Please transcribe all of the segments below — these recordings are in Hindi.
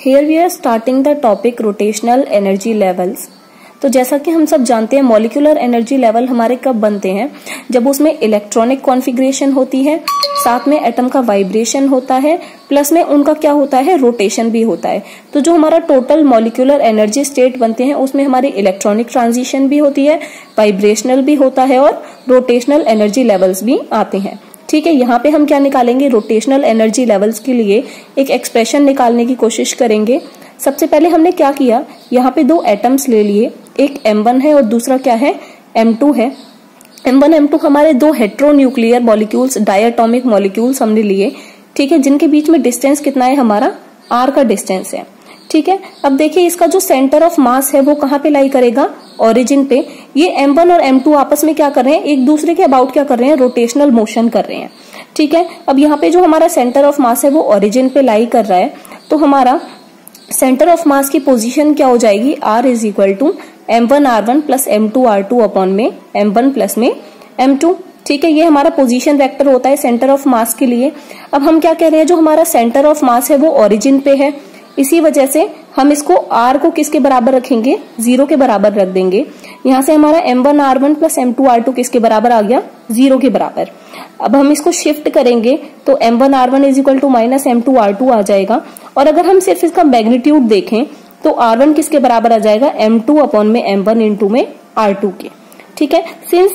Here we are starting the topic rotational energy levels। तो जैसा कि हम सब जानते हैं मॉलिक्यूलर एनर्जी लेवल हमारे कब बनते हैं, जब उसमें इलेक्ट्रॉनिक कॉन्फ़िगरेशन होती है, साथ में एटम का वाइब्रेशन होता है, प्लस में उनका क्या होता है, रोटेशन भी होता है। तो जो हमारा टोटल मॉलिक्यूलर एनर्जी स्टेट बनते हैं उसमें हमारी इलेक्ट्रॉनिक ट्रांजिशन भी होती है, वाइब्रेशनल भी होता है और रोटेशनल एनर्जी लेवल्स भी आते हैं। ठीक है, यहाँ पे हम क्या निकालेंगे, रोटेशनल एनर्जी लेवल्स के लिए एक एक्सप्रेशन निकालने की कोशिश करेंगे। सबसे पहले हमने क्या किया, यहाँ पे दो एटम्स ले लिए, एक M1 है और दूसरा क्या है, M2 है। M1 M2 हमारे दो हेट्रोन्यूक्लियर मॉलिक्यूल्स, डायटोमिक मॉलिक्यूल्स हमने लिए। ठीक है, जिनके बीच में डिस्टेंस कितना है, हमारा R का डिस्टेंस है। ठीक है, अब देखिए इसका जो सेंटर ऑफ मास है वो कहाँ पे लाई करेगा, ओरिजिन पे। ये M1 और M2 आपस में क्या कर रहे हैं, एक दूसरे के अबाउट क्या कर रहे हैं, रोटेशनल मोशन कर रहे हैं। ठीक है, अब यहाँ पे जो हमारा सेंटर ऑफ मास है वो ओरिजिन पे लाई कर रहा है, तो हमारा सेंटर ऑफ मास की पोजीशन क्या हो जाएगी, R is equal to M1R1 plus M2R2 upon में M1 प्लस में M2। ठीक है, ये हमारा पोजीशन वेक्टर होता है सेंटर ऑफ मास के लिए। अब हम क्या कह रहे हैं, जो हमारा सेंटर ऑफ मास है वो ओरिजिन पे है, इसी वजह से हम इसको R को किसके बराबर रखेंगे, 0 के बराबर रख देंगे। यहाँ से हमारा M1R1 प्लस M2R2 किसके बराबर आ गया, 0 के बराबर। अब हम इसको शिफ्ट करेंगे तो M1R1 is equal to minus M2R2 आ जाएगा। और अगर हम सिर्फ इसका मैग्नीट्यूड देखें तो R1 किसके बराबर आ जाएगा, M2 अपॉन में M1 इंटू में R2 के। ठीक है, सिंस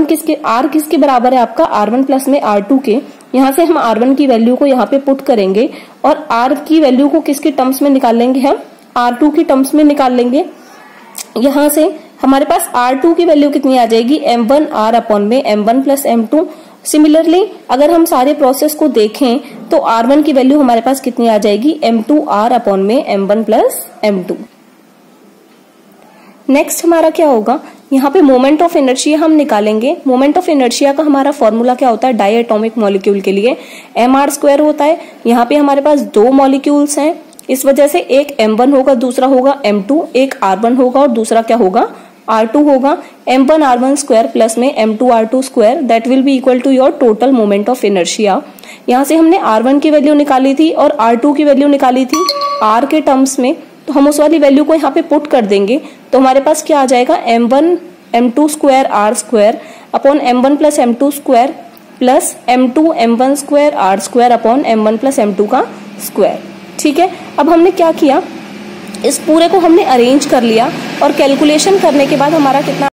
R किसके बराबर है आपका, R1 प्लस में R2 के, यहाँ से हम R1 की वैल्यू को यहाँ पे पुट करेंगे और R की वैल्यू को किसके टर्म्स में निकाल लेंगे, हम R2 की टर्म्स में निकाल लेंगे। यहाँ से हमारे पास R2 की वैल्यू कितनी आ जाएगी, M1R अपॉन में M1 प्लस M2। सिमिलरली अगर हम सारे प्रोसेस को देखें तो R1 की वैल्यू हमारे पास कितनी आ जाएगी, M2R अपॉन में M1 प्लस M2। नेक्स्ट हमारा क्या होगा, यहाँ पे मोमेंट ऑफ इनर्शिया हम निकालेंगे। मोमेंट ऑफ इनर्शिया का हमारा फॉर्मूला क्या होता है, डायटोमिक मॉलिक्यूल के लिए mr² होता है। यहाँ पे हमारे पास दो मॉलिक्यूल्स हैं, इस वजह से एक M1 होगा, दूसरा होगा M2, एक R1 होगा और दूसरा क्या होगा, R2 होगा। M1R1² प्लस में M2R2² that will be equal to your total moment of inertia. यहाँ से हमने R1 की वैल्यू निकाली थी और R2 की वैल्यू निकाली थी R के टर्म्स में, तो हम उस वाली वैल्यू को यहाँ पे पुट कर देंगे तो हमारे पास क्या आ जाएगा, M1 M2² R² upon M1 plus M2² plus M2 M1² R² upon M1 plus M2 का स्क्वायर। ठीक है, अब हमने क्या किया, इस पूरे को हमने अरेंज कर लिया और कैलकुलेशन करने के बाद हमारा कितना